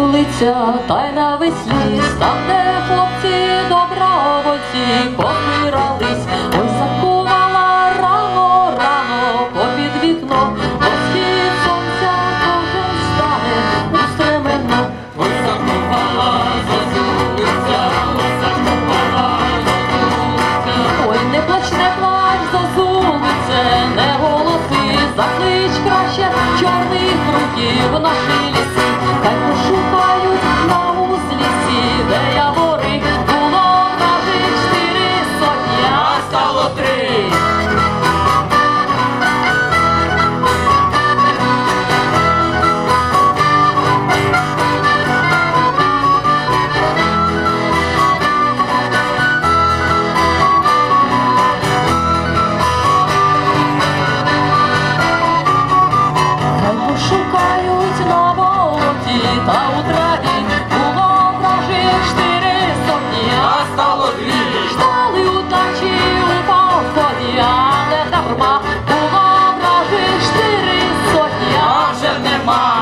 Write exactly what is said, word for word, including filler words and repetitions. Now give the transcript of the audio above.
зозулиця, та й навесні, там, де хлопці добровольці побирались, ой, закувала рано, рано попід вікно, до схід сонця кожен стане устременно. Ой, закувала зозулиця, ой, закувала зозулиця. Ой, не плач, не плач, зозулице, не голоси, заклич краще чорних круків наші ліси, хай пошукають на узлісі, де явори, було кажуть чотири сотні, А стало три. хай пошукають на болоті та у траві, було вражих чотири сотні, А стало дві. ждали удачі у поході, але дарма, було вражих чотири сотні, А вже нема.